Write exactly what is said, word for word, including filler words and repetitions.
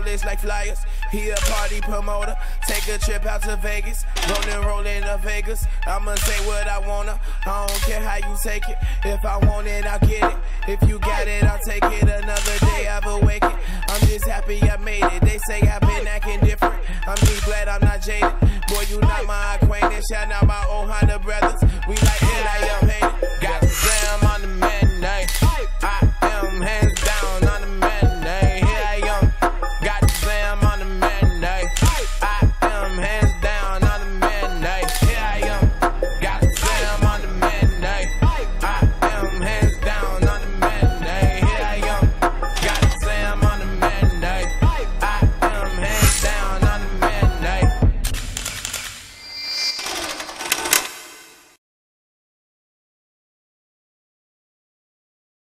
list like flyers. He a party promoter. Take a trip out to Vegas. Rollin', rollin' to Vegas. I'ma say what I wanna. I don't care how you take it. If I want it, I'll get it. If you got it, I'll take it. Another day I've awakened. I'm just happy I made it. They say I've been acting different. I'm just glad I'm not jaded. Boy, you not my acquaintance. Shout out